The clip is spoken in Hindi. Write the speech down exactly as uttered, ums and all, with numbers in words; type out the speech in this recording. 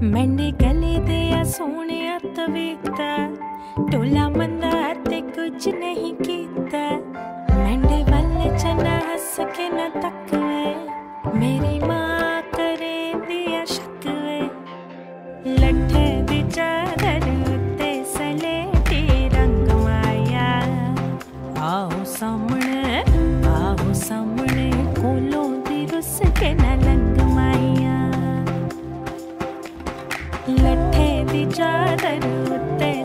मैंने गले दिया सोने तवीता टोला मंदा ते कुछ नहीं कीता मैंने वल्ले चना हंस के न तकवे मेरी माँ करे दिया शकवे लट्ठे दी चादर उत्ते सलेटी रंग माया आओ सामने आओ सामने कोलों दी रुस के न लंग माया लट्ठे दी चादर उत्ते